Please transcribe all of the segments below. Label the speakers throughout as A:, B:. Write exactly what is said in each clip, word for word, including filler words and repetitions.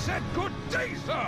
A: said good day, sir!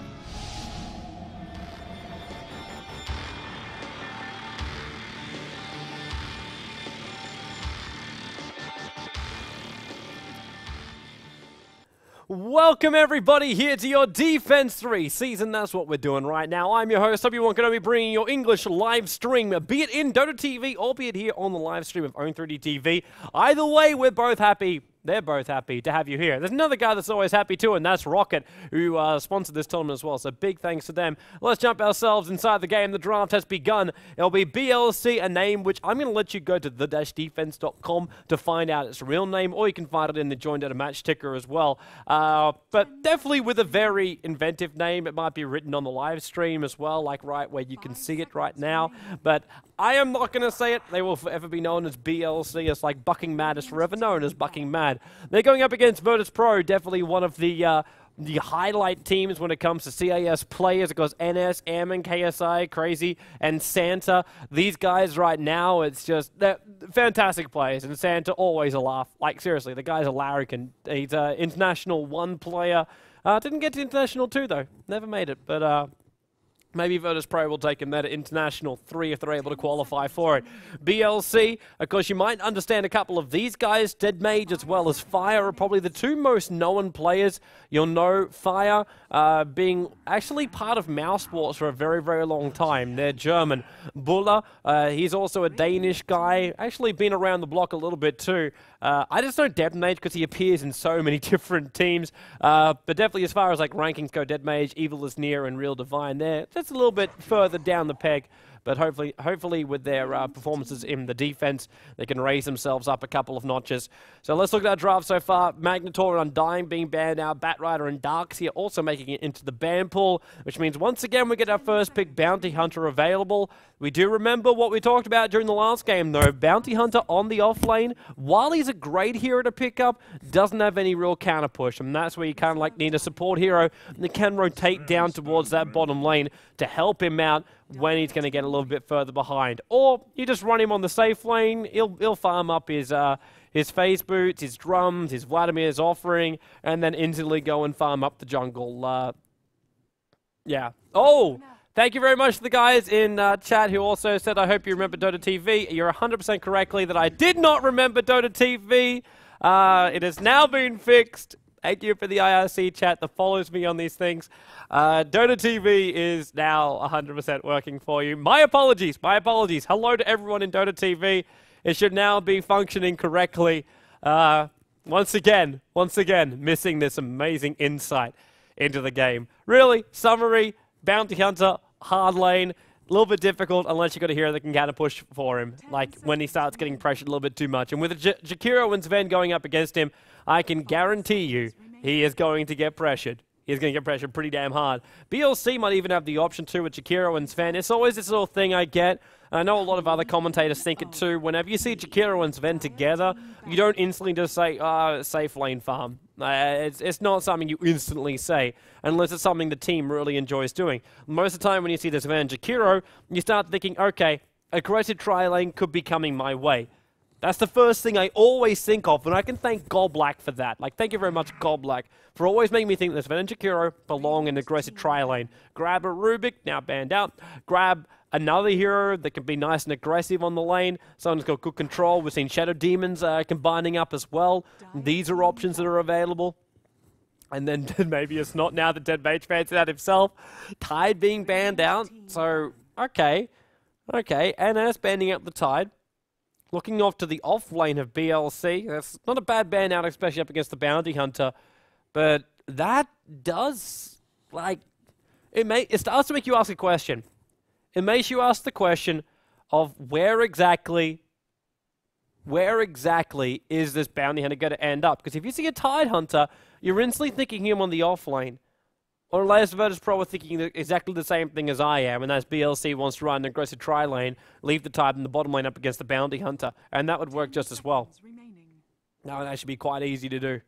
B: Welcome everybody here to your Defense three season. That's what we're doing right now. I'm your host, Obi-Wan Kenobi, bringing your English live stream, be it in Dota T V or be it here on the live stream of Own three D T V. Either way, we're both happy. They're both happy to have you here. There's another guy that's always happy too, and that's Rocket, who uh, sponsored this tournament as well, so big thanks to them. Let's jump ourselves inside the game. The draft has begun. It'll be B L C, a name which I'm going to let you go to the dash defense dot com to find out its real name, or you can find it in the Joined at a Match ticker as well. Uh, but definitely with a very inventive name. It might be written on the live stream as well, like right where you can see it right now. But I am not going to say it. They will forever be known as B L C. It's like Bucking Mad is forever known as Bucking Mad. They're going up against Virtus Pro, definitely one of the uh, the highlight teams when it comes to C A S players. It goes N S, Ammon, K S I, Crazy, and Santa. These guys right now, it's just, they're fantastic players, and Santa always a laugh. Like, seriously, the guy's a larrikin. He's an international one player. Uh, didn't get to international two, though. Never made it, but... Uh, Maybe Virtus Pro will take him there to International three if they're able to qualify for it. B L C, of course, you might understand a couple of these guys. Dead Mage as well as Fire are probably the two most known players. You'll know Fire uh, being actually part of Mousesports for a very, very long time. They're German. Buller, uh, he's also a Danish guy. Actually been around the block a little bit too. Uh, I just know Dead Mage because he appears in so many different teams. Uh, but definitely as far as like rankings go, Dead Mage, Evil is Near, and Real Divine, they're just a little bit further down the peg. But hopefully, hopefully with their uh, performances in the defense, they can raise themselves up a couple of notches. So let's look at our draft so far. Magnetor and Undying being banned now. Batrider and Darkseer also making it into the ban pool, which means once again we get our first pick, Bounty Hunter, available. We do remember what we talked about during the last game, though. Bounty Hunter on the off lane, while he's a great hero to pick up, doesn't have any real counter push, and that's where you kind of like need a support hero that can rotate down towards that bottom lane to help him out when he's going to get a little bit further behind. Or you just run him on the safe lane, he'll, he'll farm up his uh, his phase boots, his drums, his Vladimir's offering, and then instantly go and farm up the jungle. Uh, yeah. Oh! Thank you very much to the guys in uh, chat who also said, I hope you remember Dota T V. You're one hundred percent correctly that I did not remember Dota T V. Uh, it has now been fixed. Thank you for the I R C chat that follows me on these things. Uh, Dota T V is now one hundred percent working for you. My apologies, my apologies. Hello to everyone in Dota T V. It should now be functioning correctly. Uh, once again, once again, missing this amazing insight into the game. Really, summary, Bounty Hunter, hard lane, a little bit difficult unless you've got a hero that can counter push for him, like when he starts getting pressured a little bit too much. And with J Jakiro and Sven going up against him, I can guarantee you he is going to get pressured. He's going to get pressured pretty damn hard. B L C might even have the option too with Jakiro and Sven. It's always this little thing I get. And I know a lot of other commentators think it too. Whenever you see Jakiro and Sven together, you don't instantly just say, ah, oh, safe lane farm. Uh, it's, it's not something you instantly say, unless it's something the team really enjoys doing. Most of the time when you see this Sven and Jakiro, you start thinking, okay, aggressive tri-lane could be coming my way. That's the first thing I always think of, and I can thank Goldblack for that. Like, thank you very much, Goldblack, for always making me think that Sven and Jakiro belong in aggressive tri-lane. Grab a Rubik, now banned out. Grab another hero that can be nice and aggressive on the lane. Someone's got good control. We've seen Shadow Demons uh, combining up as well. These are options that are available. And then maybe it's not now that Dead Mage fancies out himself. Tide being banned out. So, okay. Okay, N S banning out the Tide. Looking off to the off lane of B L C. That's not a bad ban out, especially up against the Bounty Hunter. But that does, like, it, may, it starts to make you ask a question. It makes you ask the question of where exactly, where exactly is this Bounty Hunter going to end up? Because if you see a Tide Hunter, you're instantly thinking him on the off lane. Or unless Virtus Pro are thinking exactly the same thing as I am, and that's B L C wants to run an aggressive tri-lane, leave the Tide in the bottom lane up against the Bounty Hunter, and that would work just as well. That would actually be quite easy to do.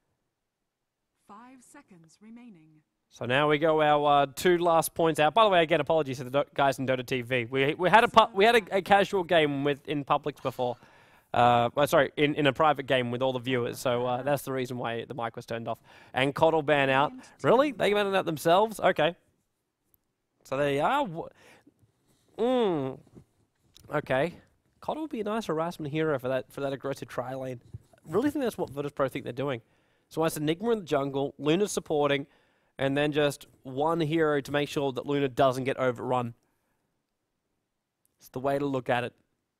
C: Five seconds remaining.
B: So now we go our uh, two last points out. By the way, again, apologies to the guys in Dota T V. We we had a pu we had a, a casual game with in Publix before. Uh, well, sorry, in, in a private game with all the viewers. So uh, that's the reason why the mic was turned off. And Coddle ban out. Really? They ban it out themselves? Okay. So there you are. Mm. Okay. Coddle would be a nice harassment hero for that for that aggressive tri lane. I really think that's what Virtus Pro think they're doing. So it's Enigma in the jungle, Luna supporting, and then just one hero to make sure that Luna doesn't get overrun. It's the way to look at it.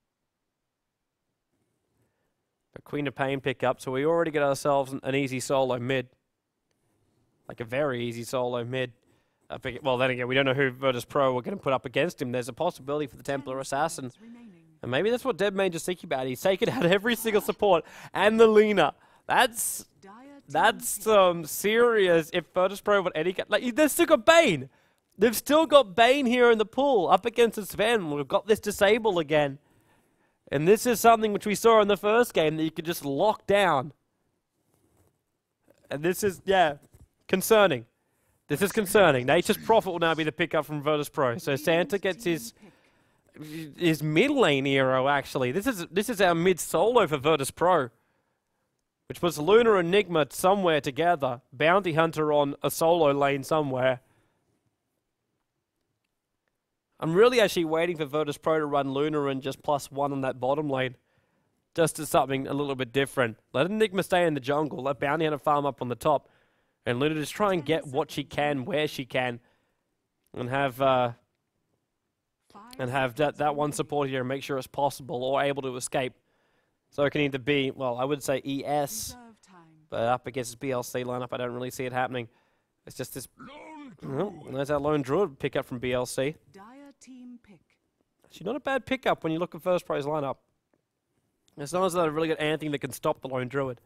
B: But Queen of Pain pick up, so we already get ourselves an, an easy solo mid. Like a very easy solo mid. Uh, well, then again, we don't know who Virtus Pro are going to put up against him. There's a possibility for the Templar Assassin. And maybe that's what Deadmage is thinking about. He's taken out every single support and the Lina. That's that's um, serious if Virtus Pro want any... Like, they've still got Bane. They've still got Bane here in the pool up against the Sven. We've got this disable again. And this is something which we saw in the first game that you could just lock down. And this is, yeah, concerning. This is concerning. Nature's Prophet will now be the pickup from Virtus Pro. So Santa gets his his mid lane hero, actually. This is this is our mid solo for Virtus Pro. Which puts Luna and Enigma somewhere together. Bounty Hunter on a solo lane somewhere. I'm really actually waiting for Virtus Pro to run Luna and just plus one on that bottom lane. Just as something a little bit different. Let Enigma stay in the jungle. Let Bounty Hunter farm up on the top. And Luna just try and get what she can, where she can. And have uh, and have that, that one support here and make sure it's possible or able to escape. So it can either be, well, I would say E S. But up against this B L C lineup, I don't really see it happening. It's just this... Oh, there's our Lone Druid pickup from B L C.
A: Team pick.
B: Actually, not a bad pickup when you look at Virtus Pro's lineup. As long as they've really got anything that can stop the Lone Druid.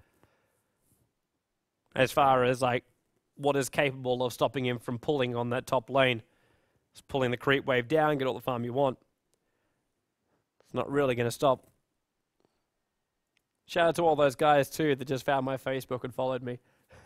B: As far as, like, what is capable of stopping him from pulling on that top lane. Just pulling the creep wave down, get all the farm you want. It's not really going to stop. Shout out to all those guys, too, that just found my Facebook and followed me.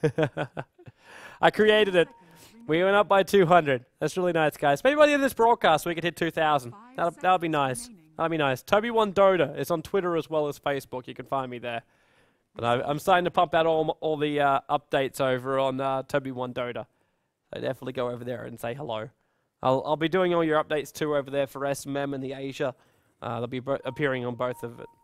B: I created it. We went up by two hundred. That's really nice, guys. Maybe by the end of this broadcast, we could hit two thousand. That'll, that'll be nice. That'll be nice. Toby one Dota is on Twitter as well as Facebook. You can find me there. But I, I'm starting to pump out all, all the uh, updates over on uh, Toby one Dota. So definitely go over there and say hello. I'll, I'll be doing all your updates, too, over there for S M M and the Asia. Uh, they'll be appearing on both of it.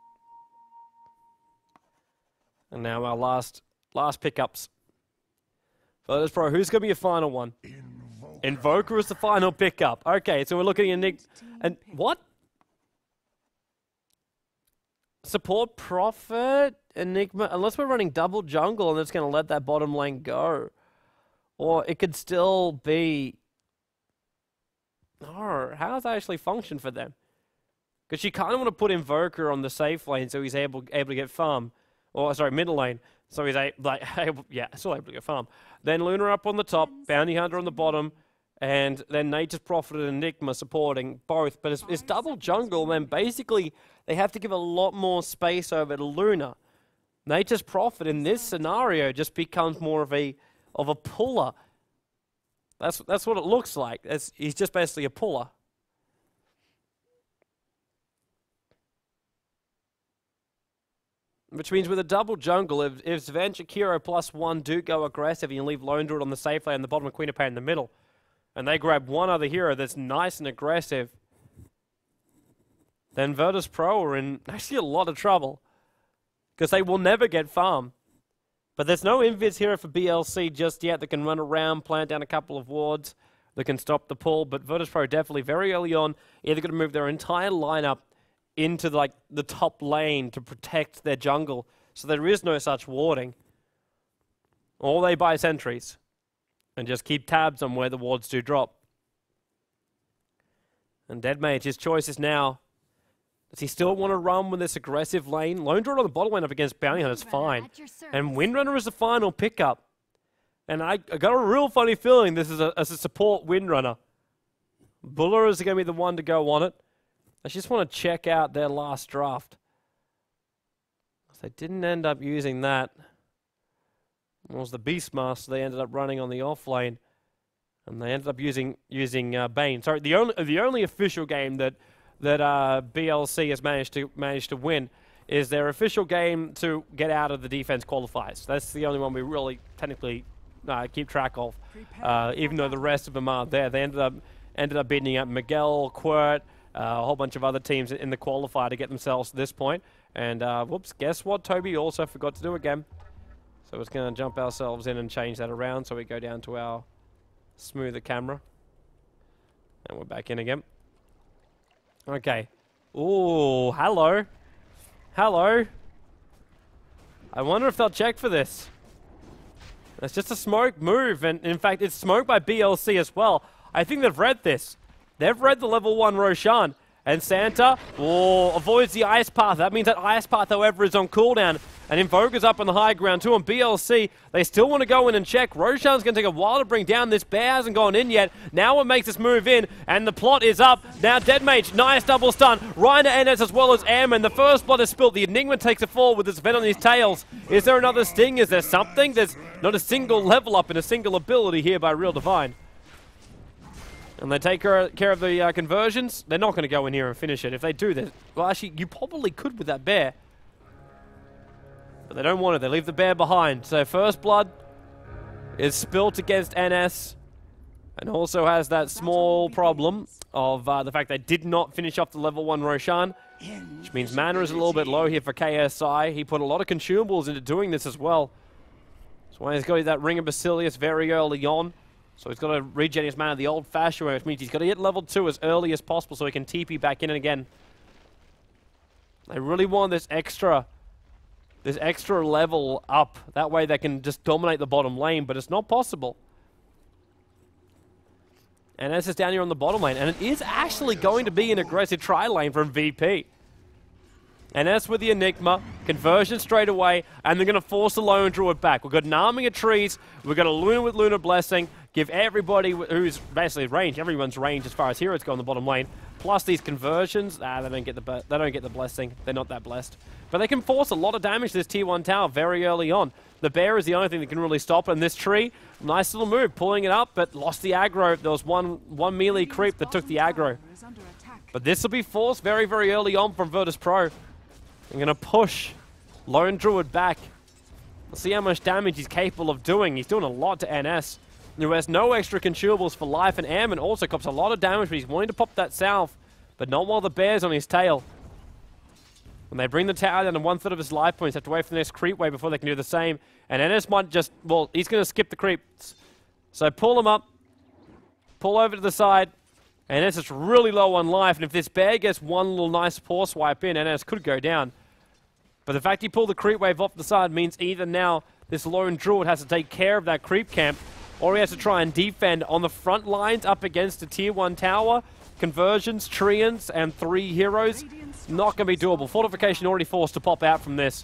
B: And now our last, last pickups. Virtus Pro, who's going to be your final one? Invoker. Invoker is the final pickup. Okay, so we're looking at Nick. And what? Support Prophet, Enigma, unless we're running double jungle and it's going to let that bottom lane go. Or it could still be... No, how does that actually function for them? Because you kind of want to put Invoker on the safe lane so he's able, able to get farm. Or, sorry, middle lane. So he's a, like, able, yeah, still able to get farm. Then Luna up on the top, Bounty Hunter on the bottom, and then Nature's Prophet and Enigma supporting both. But it's, it's double jungle, and then basically they have to give a lot more space over to Luna. Nature's Prophet in this scenario just becomes more of a of a puller. That's that's what it looks like. It's, he's just basically a puller. Which means with a double jungle, if, if Sven, Shakiro plus one do go aggressive and you leave Lone Druid on the safe lane and the bottom of Queen of Pain in the middle, and they grab one other hero that's nice and aggressive, then Virtus Pro are in actually a lot of trouble. Because they will never get farm. But there's no invis hero for B L C just yet that can run around, plant down a couple of wards that can stop the pull. But Virtus Pro definitely very early on, either going to move their entire lineup into like the top lane to protect their jungle. So there is no such warding. Or they buy sentries and just keep tabs on where the wards do drop. And Deadmage, his choice is now, does he still want to run with this aggressive lane? Lone Druid on the bottom lane up against Bounty Hunter is fine. And Windrunner is the final pickup. And I, I got a real funny feeling this is a, as a support Windrunner. Buller is going to be the one to go on it. I just want to check out their last draft. They didn't end up using that. It was the Beastmaster they ended up running on the off lane. And they ended up using using uh, Bane. Sorry, the only the only official game that that uh, B L C has managed to managed to win is their official game to get out of the defense qualifiers. That's the only one we really technically uh, keep track of, uh, even though the rest of them aren't there. They ended up ended up beating up Miguel, Quirt, uh, a whole bunch of other teams in the qualifier to get themselves to this point. And uh, whoops, guess what? Toby also forgot to do again. So we're just going to jump ourselves in and change that around so we go down to our smoother camera. And we're back in again. Okay. Ooh, hello. Hello. I wonder if they'll check for this. It's just a smoke move, and in fact, it's smoked by B L C as well. I think they've read this. They've read the level one Roshan. And Santa, oh, avoids the Ice Path. That means that Ice Path, however, is on cooldown. And Invoker's up on the high ground too. On B L C, they still want to go in and check. Roshan's going to take a while to bring down. This bear hasn't gone in yet. Now it makes this move in, and the plot is up. Now Dead Mage, nice double stun. Reiner N S as well as Airman. The first blood is spilt. The Enigma takes it forward with his vet on his tails. Is there another sting? Is there something? There's not a single level up and a single ability here by Real Divine. And they take care of the uh, conversions. They're not going to go in here and finish it. If they do this, well, actually, you probably could with that bear. But they don't want it. They leave the bear behind. So first blood is spilt against N S. And also has that small problem of uh, the fact they did not finish off the level one Roshan. Which means mana is a little bit low here for K S I. He put a lot of consumables into doing this as well. That's why he's got that Ring of Basilius very early on. So he's got to regen his mana the old-fashioned way, which means he's got to hit level two as early as possible so he can T P back in and again. They really want this extra, this extra level up. That way they can just dominate the bottom lane, but it's not possible. And S is down here on the bottom lane, and it is actually going to be an aggressive try lane from V P. And S with the Enigma, conversion straight away, and they're going to force the Lone Druid back. We've got an arming of trees, we've got a Luna with Lunar Blessing, give everybody who's basically range, everyone's range as far as heroes go in the bottom lane, plus these conversions, ah, they don't get the they don't get the blessing, they're not that blessed. But they can force a lot of damage to this tier one tower very early on. The bear is the only thing that can really stop it, and this tree, nice little move, pulling it up, but lost the aggro. There was one, one melee creep that took the aggro. But this will be forced very, very early on from Virtus Pro. I'm going to push Lone Druid back. Let's see how much damage he's capable of doing. He's doing a lot to N S, who has no extra consumables for life, and Airman also cops a lot of damage, but he's wanting to pop that salve, but not while the bear's on his tail. When they bring the tower down to one-third of his life points, have to wait for the next creep wave before they can do the same. And N S might just, well, he's going to skip the creeps. So pull him up, pull over to the side. N S is really low on life, and if this bear gets one little nice paw swipe in, N S could go down. But the fact he pulled the creep wave off the side means either now this Lone Druid has to take care of that creep camp, or he has to try and defend on the front lines up against a tier one tower. Conversions, Treants, and three heroes. Not going to be doable. Fortification already forced to pop out from this.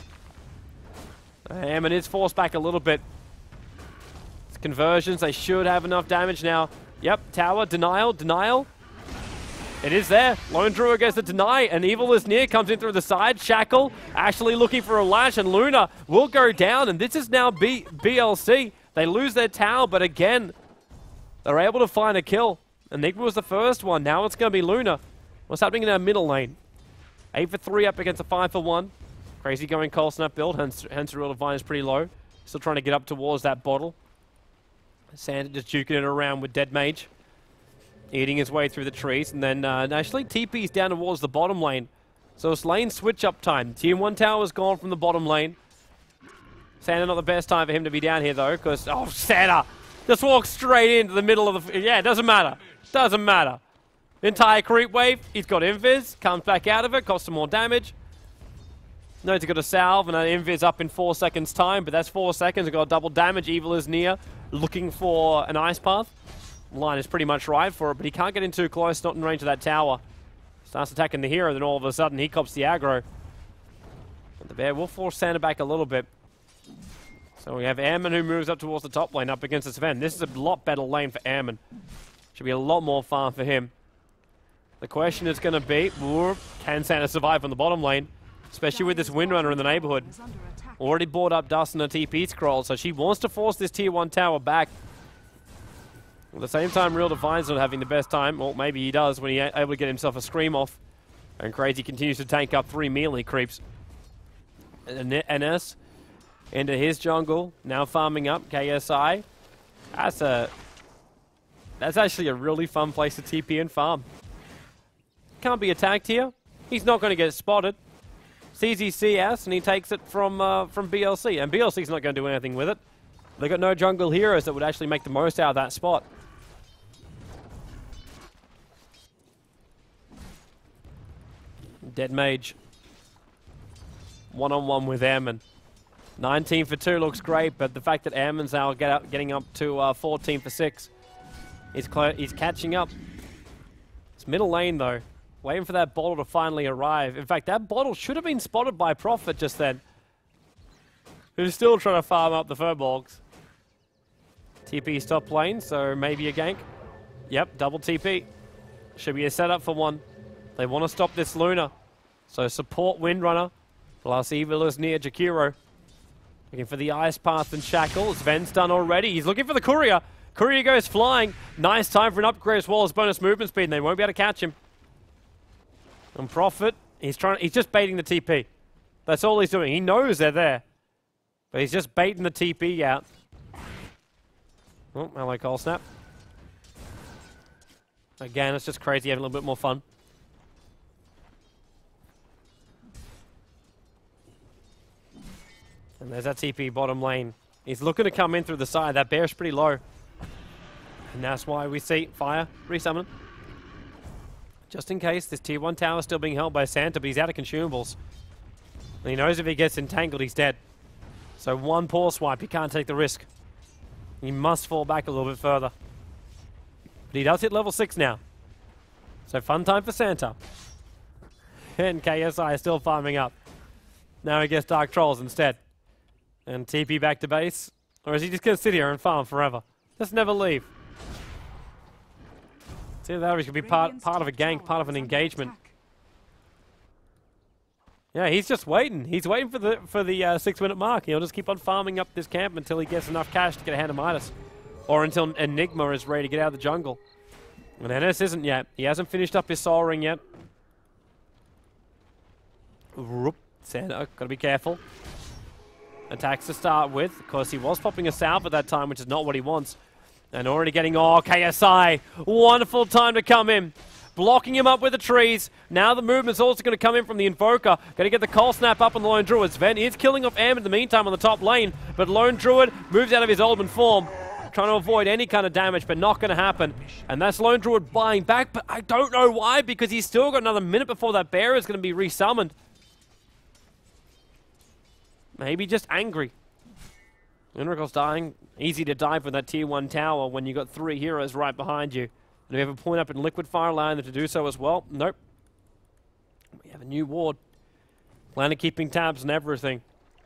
B: Airman is forced back a little bit. It's conversions, they should have enough damage now. Yep, tower, denial, denial. It is there. Lone Druid gets the deny, and Evil is near, comes in through the side. Shackle, actually looking for a lash, and Luna will go down, and this is now B BLC. They lose their tower, but again, they're able to find a kill. Enigma was the first one, now it's going to be Luna. What's happening in our middle lane? eight for three up against a five for one. Crazy going Cold Snap build, hence, hence Real Divine is pretty low. Still trying to get up towards that bottle. Santa just juking it around with Dead Mage. Eating his way through the trees, and then uh, actually T P's down towards the bottom lane. So it's lane switch up time. Tier one tower is gone from the bottom lane. Santa not the best time for him to be down here though, because, oh, Santa just walks straight into the middle of the, yeah, it doesn't matter. Doesn't matter. Entire creep wave, he's got Invis, comes back out of it, costs some more damage. Note he's got a salve, and an Invis up in four seconds time, but that's four seconds, he's got double damage. Evil is near, looking for an Ice Path. Line is pretty much right for it, but he can't get in too close, not in range of that tower. Starts attacking the hero, then all of a sudden he cops the aggro. And the bear will force Santa back a little bit. So we have Airman who moves up towards the top lane up against the Sven. This is a lot better lane for Airman. Should be a lot more farm for him. The question is going to be, can Santa survive on the bottom lane? Especially with this Windrunner in the neighborhood. Already bought up Dust and a T P scroll, so she wants to force this tier one tower back. At the same time, Real Divine's not having the best time. Well, maybe he does when he's able to get himself a Scream off. And Crazy continues to tank up three melee creeps. N S into his jungle, now farming up K S I. That's a that's actually a really fun place to T P and farm. Can't be attacked here. He's not going to get spotted. Sees his C S and he takes it from uh, from B L C, and B L C's not going to do anything with it. They've got no jungle heroes that would actually make the most out of that spot. Dead Mage. One-on-one with Airman. nineteen for two looks great, but the fact that Airman's now get up, getting up to uh, fourteen for six. He's, he's catching up. It's middle lane, though. Waiting for that bottle to finally arrive. In fact, that bottle should have been spotted by Prophet just then. Who's still trying to farm up the Furbolgs. T P top lane, so maybe a gank. Yep, double T P. Should be a setup for one. They want to stop this Luna. So support Windrunner. Plus Evil is near Jakiro. Looking for the Ice Path and Shackle. Sven's done already. He's looking for the Courier. Courier goes flying. Nice time for an upgrade as well as bonus movement speed. And they won't be able to catch him. And Prophet, he's trying. He's just baiting the T P. That's all he's doing. He knows they're there. But he's just baiting the T P out. Oh, hello, Cold Snap. Again, it's just crazy having a little bit more fun. And there's that T P bottom lane. He's looking to come in through the side. That bear's pretty low. And that's why we see Fire resummon. Just in case, this tier one tower is still being held by Santa, but he's out of consumables. And he knows if he gets entangled, he's dead. So one poor swipe, he can't take the risk. He must fall back a little bit further. But he does hit level six now. So fun time for Santa. And K S I is still farming up. Now he gets Dark Trolls instead. And T P back to base. Or is he just going to sit here and farm forever? Just never leave. See that he's going to be part, part of a gank, part of an engagement. Yeah, he's just waiting. He's waiting for the for the uh, six minute mark. He'll just keep on farming up this camp until he gets enough cash to get a hand of Midas. Or until Enigma is ready to get out of the jungle. And N S isn't yet. He hasn't finished up his Soul Ring yet. Whoop. Santa, gotta be careful. Attacks to start with. Of course, he was popping a salve at that time, which is not what he wants. And already getting, oh, K S I. Wonderful time to come in. Blocking him up with the trees. Now the movement's also going to come in from the Invoker. Going to get the Cold Snap up on the Lone Druid. Sven is killing off Am in the meantime on the top lane. But Lone Druid moves out of his Oldman form. Trying to avoid any kind of damage, but not going to happen. And that's Lone Druid buying back, but I don't know why, because he's still got another minute before that bear is going to be resummoned. Maybe just angry. Unrickel's dying. Easy to dive with that tier one tower when you got three heroes right behind you. And we have a point up in Liquid Fire, allowing them to do so as well. Nope. We have a new ward. Plan of keeping tabs and everything.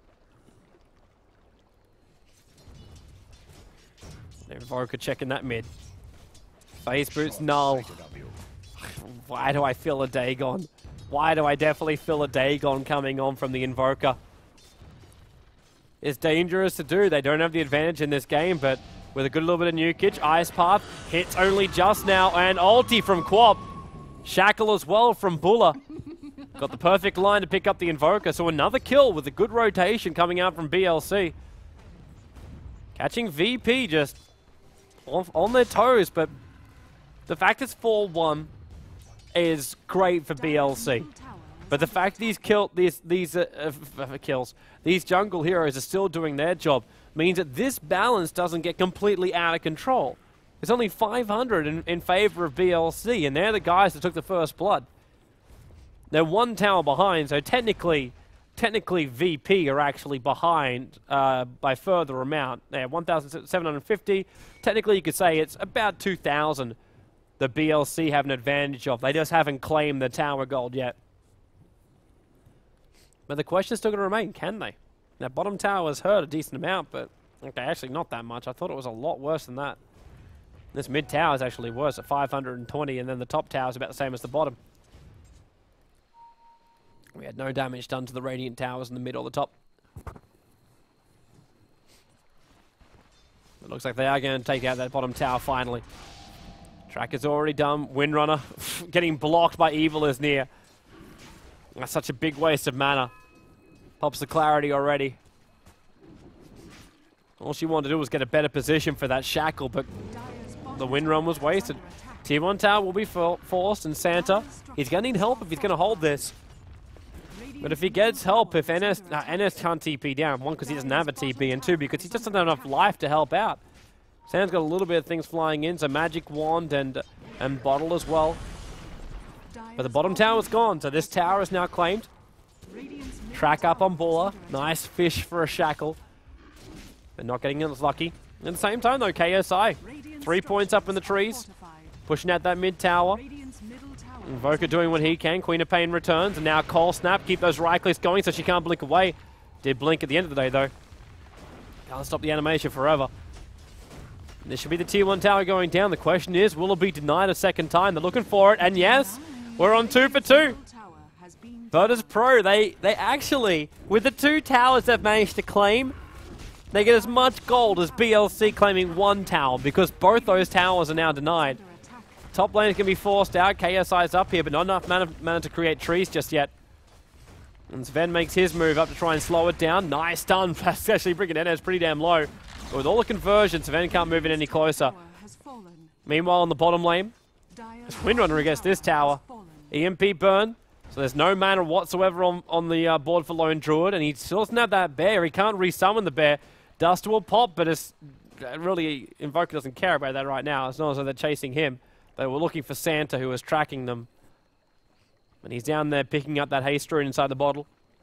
B: Invoker checking that mid. Phase boots null. Why do I feel a Dagon? Why do I definitely feel a Dagon coming on from the Invoker? It's dangerous to do. They don't have the advantage in this game, but with a good little bit of Nukage, Ice Path hits only just now, and ulti from Quap. Shackle as well from Bulla. Got the perfect line to pick up the Invoker, so another kill with a good rotation coming out from B L C. Catching V P just on, on their toes, but the fact it's four one is great for B L C. But the fact these kill these these uh, uh, kills, these jungle heroes are still doing their job, means that this balance doesn't get completely out of control. It's only five hundred in, in favor of B L C, and they're the guys that took the first blood. They're one tower behind, so technically, technically V P are actually behind uh, by further amount. They're one thousand seven hundred fifty. Technically, you could say it's about two thousand that B L C have an advantage of. They just haven't claimed the tower gold yet. But the question is still going to remain, can they? Now, bottom tower has hurt a decent amount, but okay, actually not that much. I thought it was a lot worse than that. This mid tower is actually worse at five hundred twenty, and then the top tower is about the same as the bottom. We had no damage done to the Radiant towers in the mid or the top. It looks like they are going to take out that bottom tower finally. Track is already done. Windrunner getting blocked by Evil is near. That's such a big waste of mana. Pops the clarity already. All she wanted to do was get a better position for that shackle, but the wind run was wasted. Tier one tower will be for forced, and Santa, he's going to need help if he's going to hold this. But if he gets help, if N S, uh, N S can't T P down, one, because he doesn't have a T P, and two, because he just doesn't have enough life to help out. Santa's got a little bit of things flying in, so Magic Wand and, and Bottle as well. But the bottom tower is gone, so this tower is now claimed. Track up on Baller. Nice fish for a shackle. But not getting as lucky. At the same time, though, K S I. Three points up in the trees. Pushing out that mid tower. Invoker doing what he can. Queen of Pain returns. And now Cold Snap. Keep those right clicks going so she can't blink away. Did blink at the end of the day, though. Can't stop the animation forever. This should be the tier one tower going down. The question is, will it be denied a second time? They're looking for it. And yes, we're on two for two. Virtus Pro, they, they actually, with the two towers they've managed to claim, they get as much gold as B L C claiming one tower, because both those towers are now denied. Top lane is going to be forced out. K S I is up here, but not enough mana, mana to create trees just yet. And Sven makes his move up to try and slow it down. Nice stun. That's actually bringing N S pretty damn low. But with all the conversions, Sven can't move it any closer. Meanwhile, on the bottom lane, it's Windrunner against this tower. E M P burn. So there's no mana whatsoever on, on the uh, board for Lone Druid, and he still doesn't have that bear. He can't resummon the bear. Dust will pop, but it's really, Invoker doesn't care about that right now. It's not as though they're chasing him. They were looking for Santa, who was tracking them. And he's down there picking up that haste rune inside the bottle.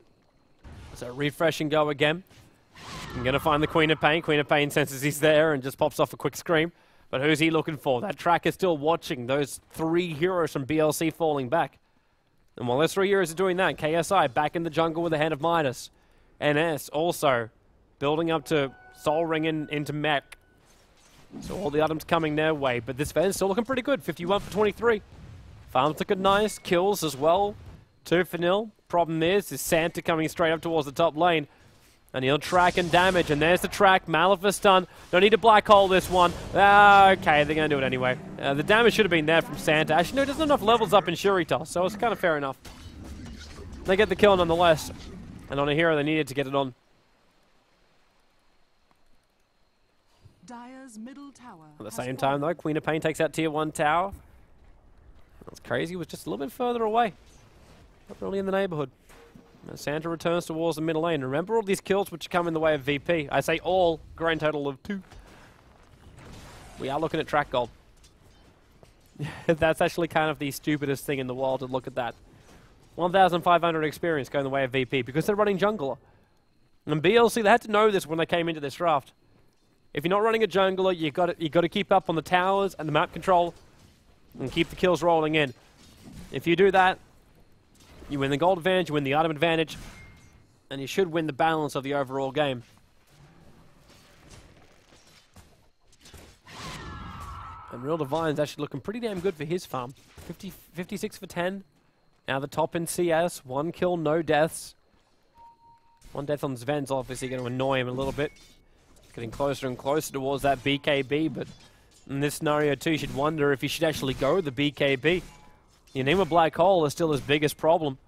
B: So refresh and go again. I'm going to find the Queen of Pain. Queen of Pain senses he's there and just pops off a quick scream. But who's he looking for? That track is still watching those three heroes from B L C falling back. And while those three heroes are doing that, K S I back in the jungle with the Hand of Midas. N S also building up to Soul Ring in, into mech. So all the items coming their way. But this Ven's still looking pretty good. fifty-one for twenty-three. Farms looking nice. Kills as well. Two for nil. Problem is, is Santa coming straight up towards the top lane. And he'll track and damage. And there's the track. Maleficent done. Don't need to black hole this one. Ah, okay, they're going to do it anyway. Uh, the damage should have been there from Santa. Actually, no, there's not enough levels up in Shuritas, so it's kind of fair enough. They get the kill nonetheless. And on a hero, they needed to get it on.
A: Dire's middle tower
B: At the same time, though, Queen of Pain takes out tier one tower. That's crazy. It was just a little bit further away. Not really in the neighborhood. And Santa returns towards the middle lane. Remember all these kills which come in the way of V P. I say all, grand total of two. We are looking at track gold. That's actually kind of the stupidest thing in the world to look at that. one thousand five hundred experience going the way of V P because they're running jungler. And B L C, they had to know this when they came into this draft. If you're not running a jungler, you got you got to keep up on the towers and the map control and keep the kills rolling in. If you do that, you win the gold advantage, you win the item advantage, and you should win the balance of the overall game. And Real Divine's actually looking pretty damn good for his farm. fifty, fifty-six for ten. Now the top in C S. One kill, no deaths. One death on Sven's obviously going to annoy him a little bit. Getting closer and closer towards that B K B, but in this scenario too, you should wonder if you should actually go the B K B. Your name of Black Hole is still his biggest problem.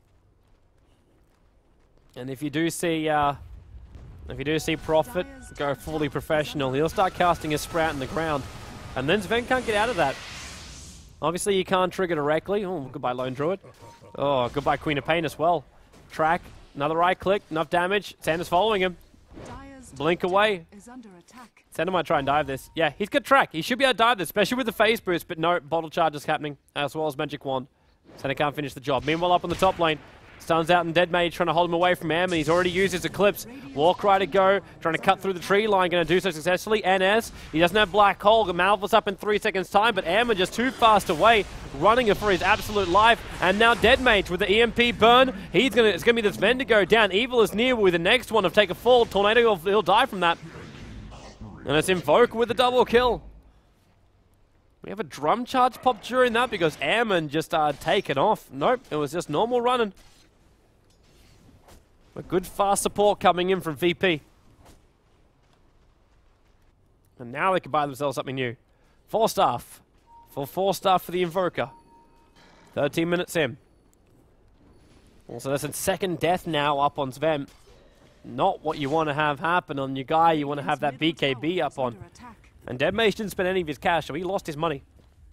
B: And if you do see, uh, if you do see Prophet go fully professional, he'll start casting his Sprout in the ground. And then Sven can't get out of that. Obviously, you can't trigger directly. Oh, goodbye, Lone Druid. Oh, goodbye, Queen of Pain as well. Track, another right click, enough damage. Santa's following him. Blink away. Santa might try and dive this. Yeah, he's got track. He should be able to dive this, especially with the phase boost, but no, bottle charge is happening, as well as Magic Wand. Santa can't finish the job. Meanwhile, up on the top lane, stuns out and Dead Mage trying to hold him away from Am, and he's already used his Eclipse. Warcry to go, trying to cut through the tree line, going to do so successfully. N S, he doesn't have Black Hole. Malphus up in three seconds time, but Am just too fast away, running for his absolute life. And now Dead Mage with the E M P burn. He's gonna, it's going to be this Sven to go down. Evil is near with the next one of take a fall. Tornado, he'll, he'll die from that. And it's Invoker with a double kill. We have a drum charge pop during that because Ammon just uh, taken off. Nope, it was just normal running. A good fast support coming in from V P. And now they can buy themselves something new. Four staff. Full four staff for the Invoker. thirteen minutes in. Also, that's a second death now up on Sven. Not what you want to have happen on your guy. You want to have that B K B up on. And Deadmage didn't spend any of his cash, so he lost his money.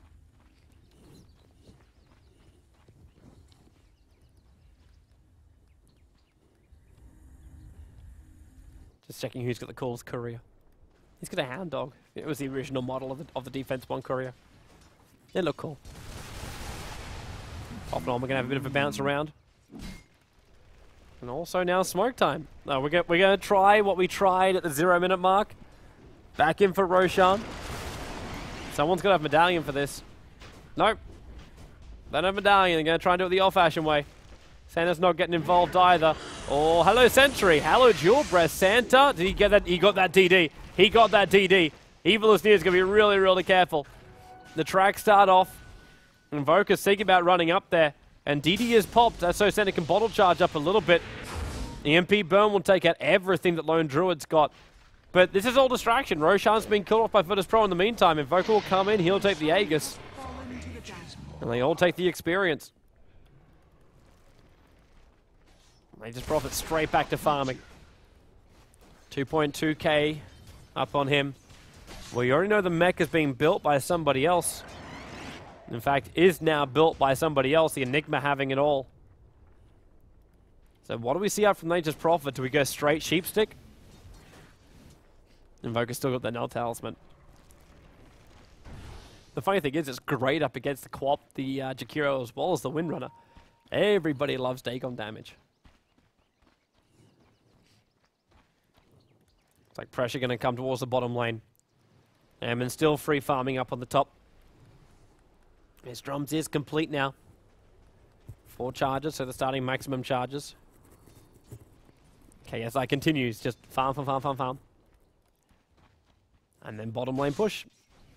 B: Just checking who's got the coolest courier. He's got a Hound Dog. It was the original model of the, of the Defense one courier. It looked cool. Off and on, we're going to have a bit of a bounce around. And also now smoke time. No, we're going we're going to try what we tried at the zero minute mark. Back in for Roshan. Someone's got to have Medallion for this. Nope. They don't have Medallion. They're going to try and do it the old-fashioned way. Santa's not getting involved either. Oh, hello Sentry. Hello Dual Breath. Santa, did he get that? He got that D D. He got that D D. Evil is near is going to be really, really careful. The tracks start off. Invoker's thinking about running up there. And D D is popped, so Santa can bottle charge up a little bit. E M P Burn will take out everything that Lone Druid's got. But this is all distraction. Roshan's been killed off by Virtus Pro in the meantime. Invoker will come in, he'll take the Aegis. And they all take the experience. They just profit straight back to farming. two point two K up on him. Well, you already know the mech is being built by somebody else. In fact, is now built by somebody else, the Enigma having it all. So what do we see out from Nature's Prophet? Do we go straight Sheepstick? Invoker's still got the Null Talisman. The funny thing is, it's great up against the Quap, the uh, Jakiro, as well as the Windrunner. Everybody loves Dagon damage. It's like pressure going to come towards the bottom lane. Ammon still free farming up on the top. His drums is complete now. Four charges, so they're starting maximum charges. K S I continues, just farm, farm, farm, farm, farm. And then bottom lane push.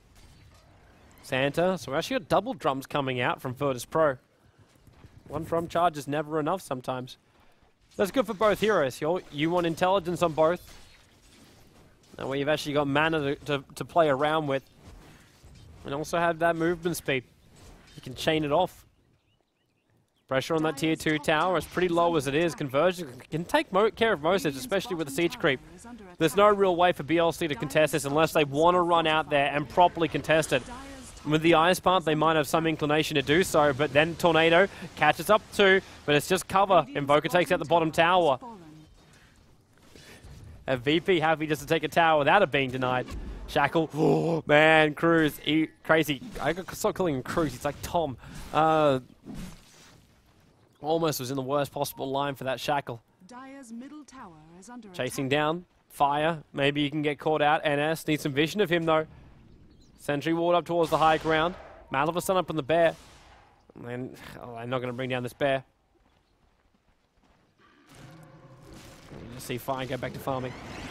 B: Santa, so we actually got double drums coming out from Virtus Pro. One drum charge is never enough sometimes. That's good for both heroes. You're, you want intelligence on both. And where you've actually got mana to, to, to play around with. And also have that movement speed. You can chain it off. Pressure on that tier two tower, as pretty low as it is, Conversion can take mo care of most of it, especially with the siege creep. There's no real way for B L C to contest this unless they want to run out there and properly contest it. With the Ice Path, they might have some inclination to do so, but then Tornado catches up too, but it's just cover. Invoker takes out the bottom tower. A V P happy just to take a tower without it being denied. Shackle, oh man, Cruz, he, crazy. I got stop calling him Cruz, he's like Tom. Uh, almost was in the worst possible line for that Shackle.
A: Dire's middle tower is under
B: Chasing
A: attack.
B: down, fire, maybe you can get caught out. N S needs some vision of him though. Sentry ward up towards the high ground. Maleficent up on the bear. And oh, I'm not going to bring down this bear. You just see fire go back to farming.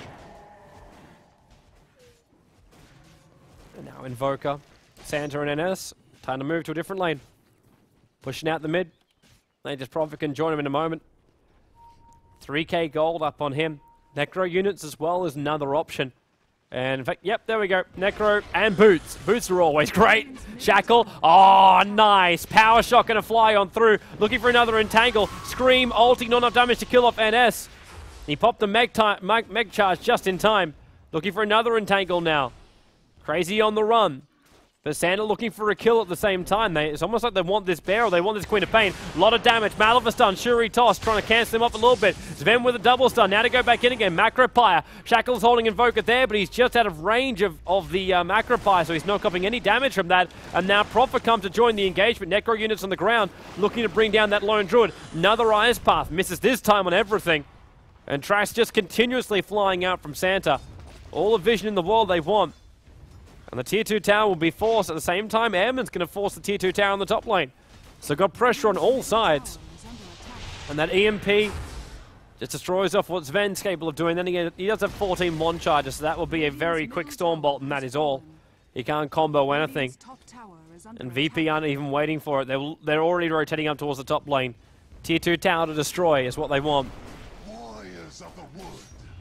B: And now Invoker, Santa and N S, time to move to a different lane. Pushing out the mid. Nature's Prophet can join him in a moment. three K gold up on him. Necro units as well is another option. And in fact, yep, there we go. Necro and Boots. Boots are always great. Shackle. Oh, nice. Power shot going to fly on through. Looking for another entangle. Scream, ulting, not enough damage to kill off N S. He popped the meg, meg, meg charge just in time. Looking for another entangle now. Crazy on the run. But Santa looking for a kill at the same time. They, it's almost like they want this bear or they want this Queen of Pain. A lot of damage. Maleficent, Shuri Toss, trying to cancel him off a little bit. Sven with a double stun. Now to go back in again. Macropire. Shackle's holding Invoker there, but he's just out of range of, of the uh, Macropire, so he's not copying any damage from that. And now Prophet comes to join the engagement. Necro units on the ground, looking to bring down that Lone Druid. Another Ice Path. Misses this time on everything. And tracks just continuously flying out from Santa. All the vision in the world they want. And the tier two tower will be forced. At the same time, Airman's going to force the tier two tower on the top lane. So got pressure on all sides. And that E M P just destroys off what Sven's capable of doing. Then again, he does have fourteen one charges, so that will be a very quick Storm Bolt, and that is all. He can't combo anything. And V P aren't even waiting for it. They're, they're already rotating up towards the top lane. Tier two tower to destroy is what they want.
C: Warriors of the wood.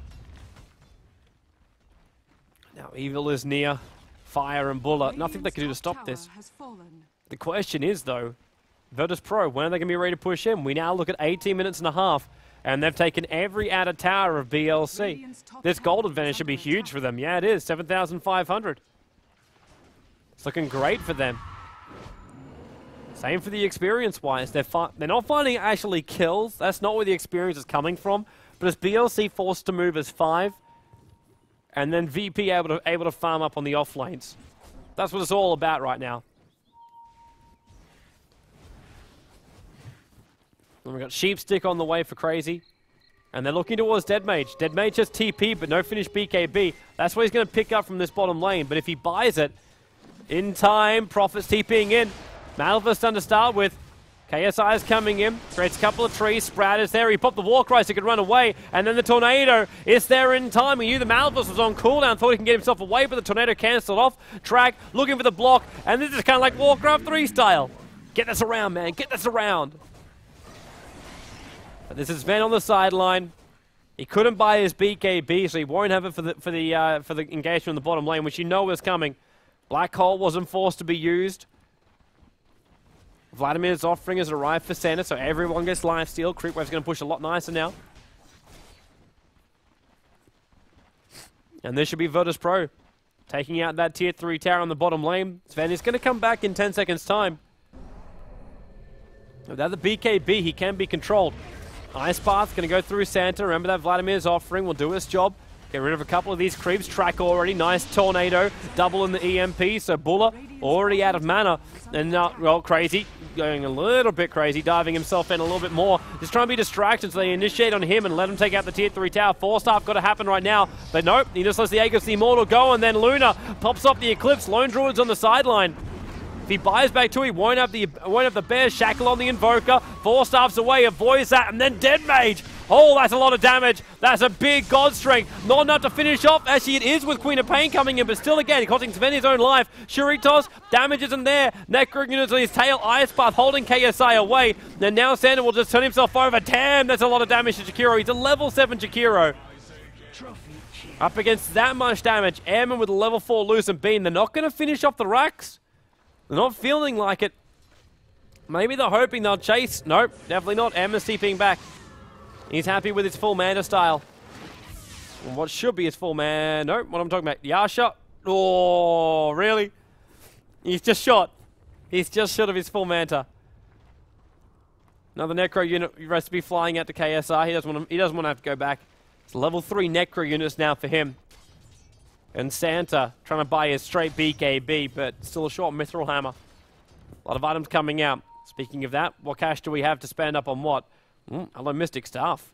B: Now, Evil is near. Fire and Buller, nothing they can do to stop this. The question is, though, Virtus Pro, when are they going to be ready to push in? We now look at eighteen minutes and a half, and they've taken every outer tower of B L C. This gold advantage should be huge for them. Yeah, it is. seven thousand five hundred. It's looking great for them. Same for the experience-wise. They're, they're not finding actually kills. That's not where the experience is coming from. But it's B L C forced to move as five, and then V P able to, able to farm up on the off lanes. That's what it's all about right now. And we've got Sheepstick on the way for Crazy. And they're looking towards Dead Mage. Dead Mage has T P, but no finish B K B. That's what he's going to pick up from this bottom lane. But if he buys it, in time, Prophet's TPing in. Malphus done to start with. K S I is coming in. Creates a couple of trees. Sprout is there. He popped the Warcry so he could run away. And then the Tornado is there in time. He knew the Malphus was on cooldown. Thought he can get himself away, but the Tornado cancelled off. Track, looking for the block. And this is kind of like Warcraft three style. Get this around, man. Get this around. But this is Sven on the sideline. He couldn't buy his B K B, so he won't have it for the for the uh, for the engagement in the bottom lane, which you know is coming. Black Hole wasn't forced to be used. Vladimir's offering has arrived for Santa, so everyone gets lifesteal. Creepwave's going to push a lot nicer now. And this should be Virtus Pro taking out that tier three tower on the bottom lane. Sven is going to come back in ten seconds time. Without the B K B, he can be controlled. Ice Path going to go through Santa. Remember that Vladimir's offering will do its job. Get rid of a couple of these creeps. Track already. Nice Tornado. Double in the E M P. So Buller already out of mana. And uh, well, Crazy going a little bit crazy. Diving himself in a little bit more. Just trying to be distracted so they initiate on him and let him take out the tier three tower. Four staff got to happen right now. But nope. He just lets the Aegis the Immortal go. And then Luna pops off the Eclipse. Lone Druid's on the sideline. If he buys back two, he won't have the won't have the bear. Shackle on the Invoker. Four staffs away, avoids that, and then Dead Mage. Oh, that's a lot of damage. That's a big God Strength. Not enough to finish off. Actually, it is with Queen of Pain coming in, but still again, costing Sven his own life. Shuritos, damage isn't there. Necro units on his tail. Ice Path holding K S I away. And now Santa will just turn himself over. Damn, that's a lot of damage to Jakiro. He's a level seven Jakiro. Up against that much damage. Airman with a level four Lucent Beam. They're not going to finish off the racks. They're not feeling like it. Maybe they're hoping they'll chase. Nope, definitely not. Airman's TPing back. He's happy with his full mana style. And what should be his full mana. Nope, what I'm talking about. Yasha. Oh, really? He's just shot. He's just short of his full manta. Another Necro unit recipe flying out to K S I. He doesn't want to, he doesn't want to have to go back. It's level three Necro units now for him. And Santa trying to buy his straight B K B, but still a short Mithril Hammer. A lot of items coming out. Speaking of that, what cash do we have to spend up on what? Mm, hello, Mystic Staff.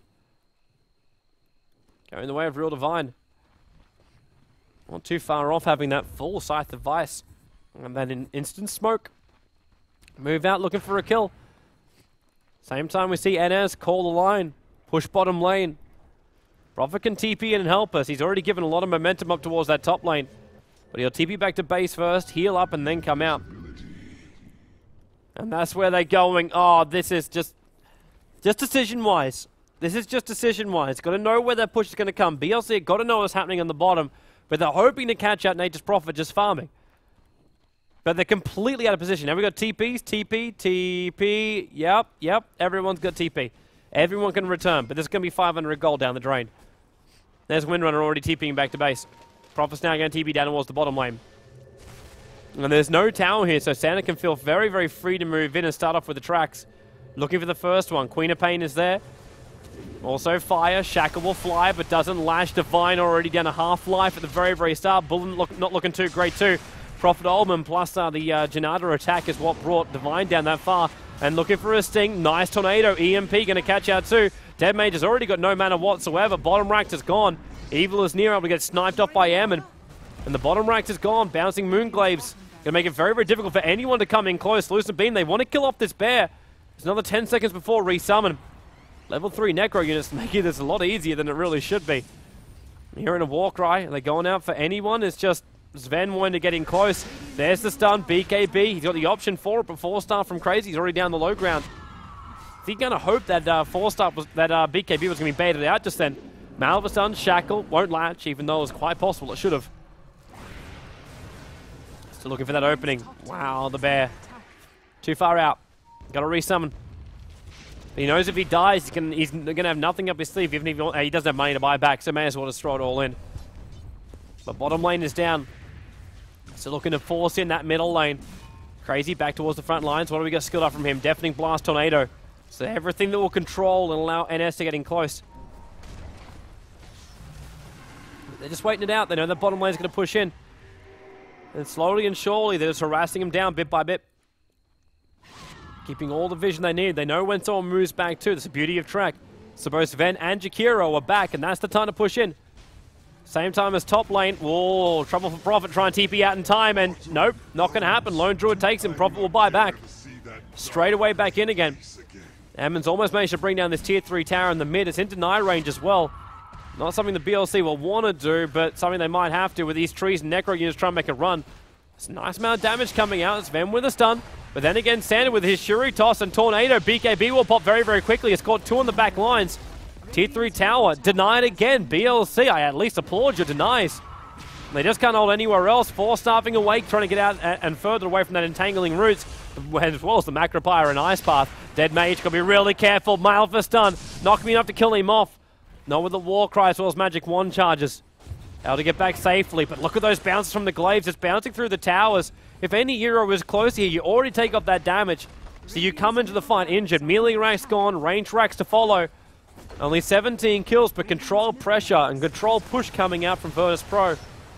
B: Going the way of Real Divine. Not too far off having that full Scythe device. And then in instant smoke. Move out looking for a kill. Same time we see Enes call the line. Push bottom lane. Prophet can T P in and help us. He's already given a lot of momentum up towards that top lane. But he'll T P back to base first, heal up, and then come out. And that's where they're going. Oh, this is just... Just decision-wise. This is just decision-wise. Got to know where that push is going to come. B L C got to know what's happening on the bottom. But they're hoping to catch out Nature's Prophet just farming. But they're completely out of position. Now we've got T Ps, T P, T P. Yep, yep. Everyone's got T P. Everyone can return. But there's going to be five hundred gold down the drain. There's Windrunner already TPing back to base. Prophet's now going to T P down towards the bottom lane. And there's no tower here, so Santa can feel very, very free to move in and start off with the tracks. Looking for the first one. Queen of Pain is there. Also Fire. Shackle will fly, but doesn't lash. Divine already down a half-life at the very, very start. Bullen look, not looking too great too. Prophet Ullman plus uh, the uh, Janata attack is what brought Divine down that far. And looking for a sting. Nice Tornado. E M P going to catch out too. Dead Mage has already got no mana whatsoever. Bottom rack is gone. Evil is near, able to get sniped off by Ammon. And the bottom rack is gone. Bouncing Moonglaves. Going to make it very, very difficult for anyone to come in close. Lucent Beam, they want to kill off this bear. There's another ten seconds before resummon. Level three Necro units making this a lot easier than it really should be. Here in a Warcry, they're going out for anyone. It's just Sven wanting to get in close. There's the stun, B K B. He's got the option for it, but four star from Crazy. He's already down the low ground. Is he going to hope that uh, four star was, that uh, B K B was going to be baited out just then? Malphus done, Shackle, won't latch, even though it was quite possible it should have. Still looking for that opening. Wow, the bear. Too far out. Gotta resummon. He knows if he dies, he's gonna, he's gonna have nothing up his sleeve, even if he, he doesn't have money to buy back, so may as well just throw it all in. But bottom lane is down. So looking to force in that middle lane. Crazy back towards the front lines. What do we got skilled up from him? Deafening Blast, Tornado. So everything that will control and allow N S to get in close. They're just waiting it out. They know the bottom lane is going to push in. And slowly and surely, they're just harassing him down bit by bit. Keeping all the vision they need. They know when someone moves back too. That's the beauty of track. So both Ven and Jakiro are back, and that's the time to push in. Same time as top lane. Whoa, trouble for Prophet trying to T P out in time, and nope, not going to happen. Lone Druid takes him. Prophet will buy back. Straight away back in again. Ammon's almost managed to bring down this tier three tower in the mid. It's in deny range as well. Not something the B L C will want to do, but something they might have to with these trees and Necro units trying to make a run. It's a nice amount of damage coming out. It's Ven with a stun. But then again, Sander with his Shuri toss and Tornado. B K B will pop very, very quickly. It's caught two on the back lines. Tier three tower denied again. B L C, I at least applaud your denies. They just can't hold anywhere else. Four staffing awake, trying to get out and further away from that entangling roots, as well as the Macropyre and Ice Path. Dead Mage, gotta be really careful. Malphite stun, not gonna be enough to kill him off. Not with the War Cry as well as Magic Wand charges. Able to get back safely, but look at those bounces from the glaives. It's bouncing through the towers. If any hero is close here, you already take off that damage. So you come into the fight injured. Melee racks gone, range racks to follow. Only seventeen kills, but control pressure and control push coming out from Virtus Pro.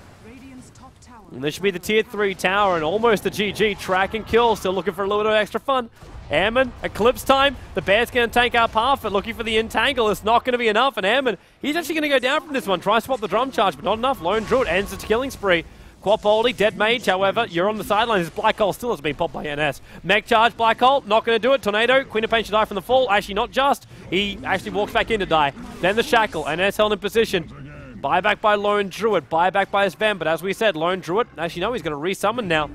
B: And this should be the tier three tower and almost the G G. Track and kill, still looking for a little bit of extra fun. Ammon, Eclipse time. The Bear's going to take out Parfit, looking for the entangle. It's not going to be enough, and Ammon, he's actually going to go down from this one. Try to swap the drum charge, but not enough. Lone Druid ends its killing spree. Quapoldi, Dead Mage, however, you're on the sidelines. Black Hole still has been popped by N S. Mech Charge, Black Hole, not going to do it. Tornado, Queen of Pain should die from the fall. Actually, not just. He actually walks back in to die. Then the Shackle, N S held in position. Buyback by Lone Druid, buyback by Sven, but as we said, Lone Druid, actually no, he's going to resummon now.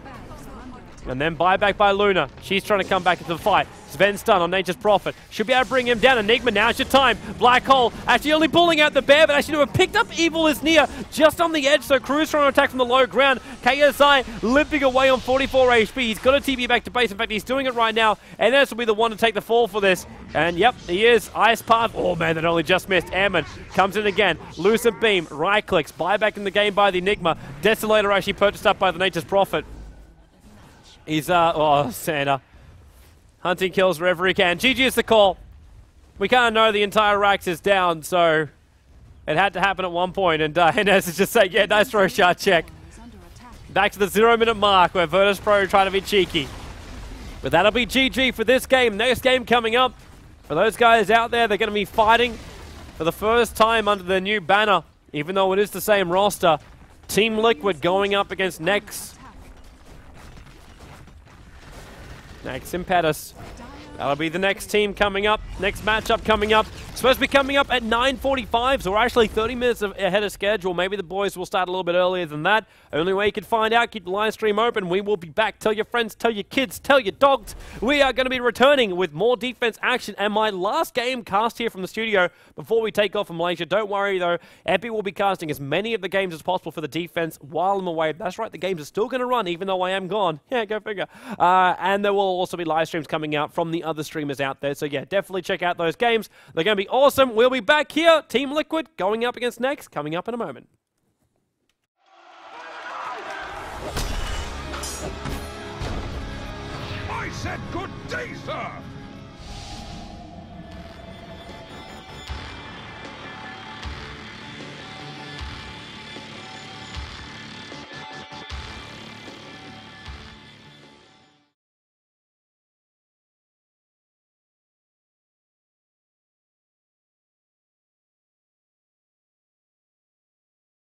B: And then buyback by Luna. She's trying to come back into the fight. Sven stun on Nature's Prophet. Should be able to bring him down. Enigma, now's your time. Black Hole actually only pulling out the bear, but actually have picked up Evil is near, just on the edge, so Crew's trying to attack from the low ground. K S I limping away on forty-four H P. He's got a T P back to base. In fact, he's doing it right now. N S will be the one to take the fall for this. And yep, he is. Ice Path. Oh man, that only just missed. Ammon comes in again. Lucid Beam, right clicks. Buyback in the game by the Enigma. Desolator actually purchased up by the Nature's Prophet. He's, uh, oh, Santa. Hunting kills wherever he can. G G is the call. We kind of know the entire Rax is down, so it had to happen at one point, and uh, N S is just saying, yeah, nice throw shot check. Back to the zero minute mark where Virtus Pro trying to be cheeky. But that'll be G G for this game. Next game coming up. For those guys out there, they're going to be fighting for the first time under the new banner, even though it is the same roster. Team Liquid going up against Nex. Next Impetus. That'll be the next team coming up. Next matchup coming up. It's supposed to be coming up at nine forty-five, so we're actually thirty minutes ahead of schedule. Maybe the boys will start a little bit earlier than that. Only way you can find out, keep the live stream open. We will be back. Tell your friends, tell your kids, tell your dogs. We are going to be returning with more defense action and my last game cast here from the studio before we take off from Malaysia. Don't worry though, Epi will be casting as many of the games as possible for the defense while I'm away. That's right, the games are still going to run even though I am gone. Yeah, go figure. Uh, and there will also be live streams coming out from the other streamers out there. So yeah, definitely check out those games. They're going to be awesome. We'll be back here. Team Liquid going up against Nex, coming up in a moment.
C: I said good day, sir!